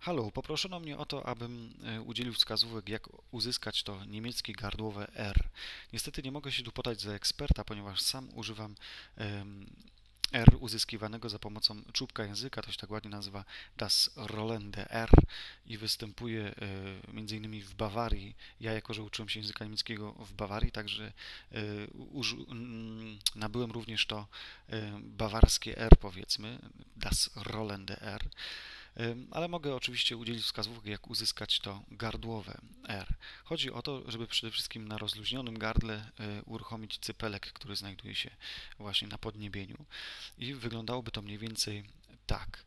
Halo, poproszono mnie o to, abym udzielił wskazówek, jak uzyskać to niemieckie gardłowe R. Niestety nie mogę się tu podać za eksperta, ponieważ sam używam R uzyskiwanego za pomocą czubka języka, to się tak ładnie nazywa das rollende R i występuje m.in. w Bawarii. Ja jako, że uczyłem się języka niemieckiego w Bawarii, także nabyłem również to bawarskie R, powiedzmy, das rollende R. Ale mogę oczywiście udzielić wskazówek, jak uzyskać to gardłowe R. Chodzi o to, żeby przede wszystkim na rozluźnionym gardle uruchomić cypelek, który znajduje się właśnie na podniebieniu i wyglądałoby to mniej więcej tak.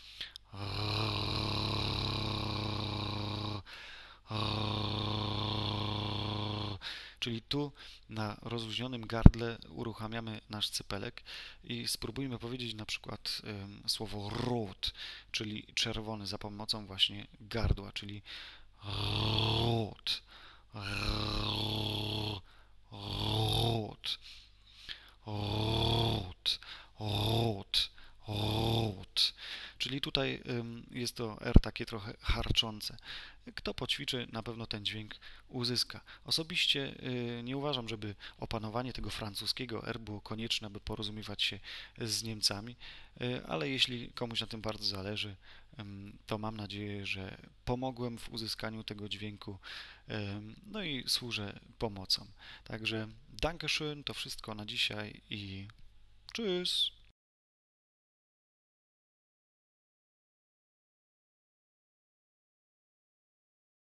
Czyli tu na rozluźnionym gardle uruchamiamy nasz cypelek i spróbujmy powiedzieć na przykład słowo rot, czyli czerwony, za pomocą właśnie gardła, czyli rot, rot, rot, rot, rot. Czyli tutaj jest to R takie trochę harczące. Kto poćwiczy, na pewno ten dźwięk uzyska. Osobiście nie uważam, żeby opanowanie tego francuskiego R było konieczne, aby porozumiewać się z Niemcami, ale jeśli komuś na tym bardzo zależy, to mam nadzieję, że pomogłem w uzyskaniu tego dźwięku, no i służę pomocą. Także Dankeschön, to wszystko na dzisiaj i tschüss!